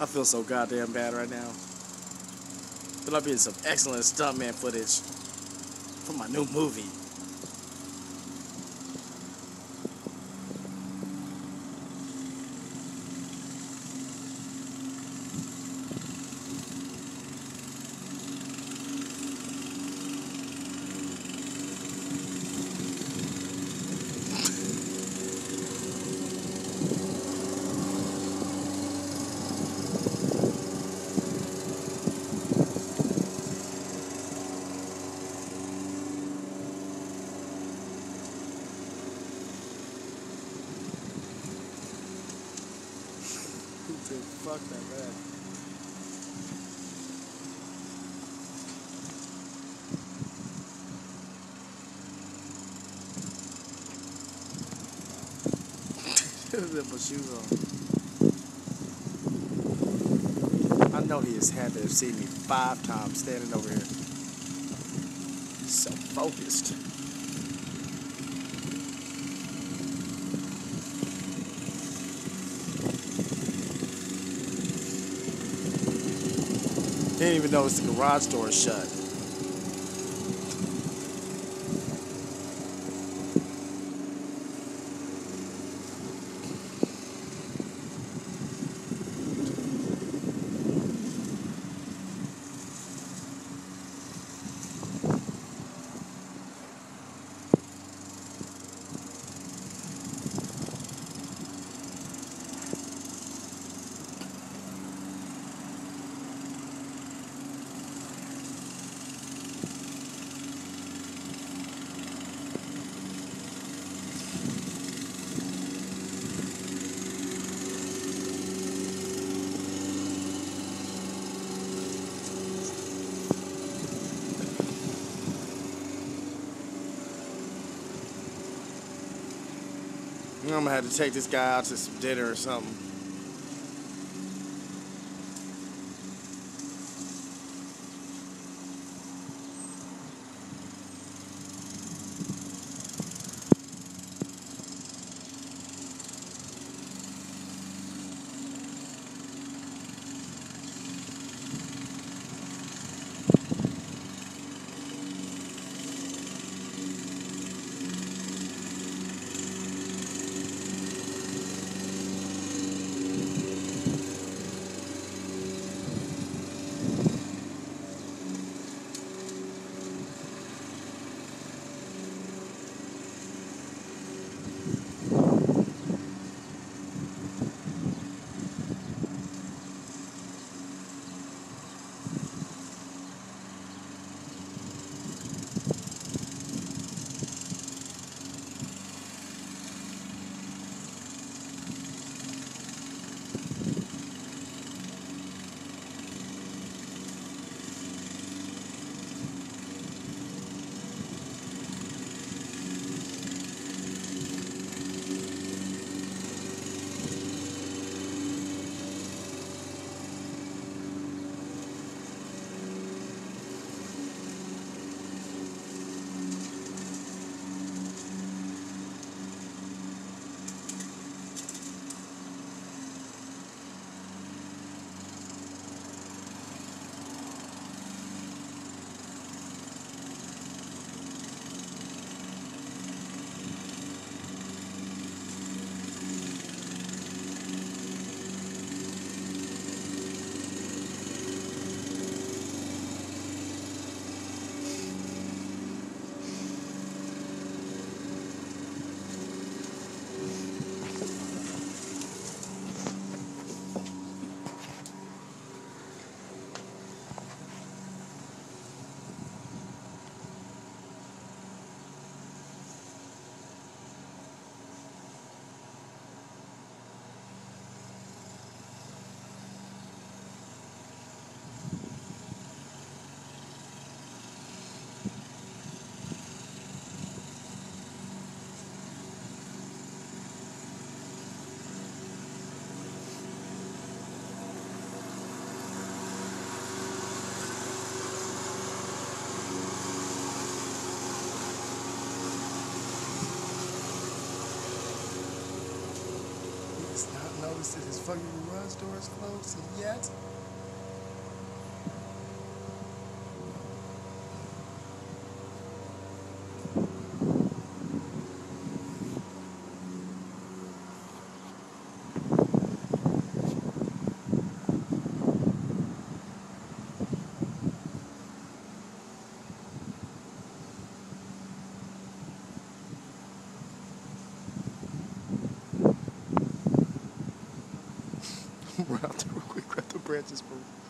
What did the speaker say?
I feel so goddamn bad right now. But I'll be in some excellent stuntman footage for my new movie. Dude, fuck that man. Put my shoes on. I know he has had to have seen me 5 times standing over here. He's so focused. Didn't even notice the garage door is shut. I'm gonna have to take this guy out to some dinner or something. noticed that his fucking garage door is closed yet. Run out there real quick, grab the branches for